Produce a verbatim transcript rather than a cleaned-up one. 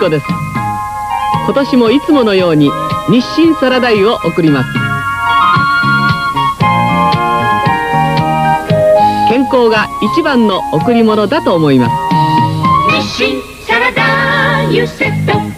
子です。今年もいつものように日清サラダ油を送ります。健康が一番の贈り物だと思います。 日清サラダ油セット。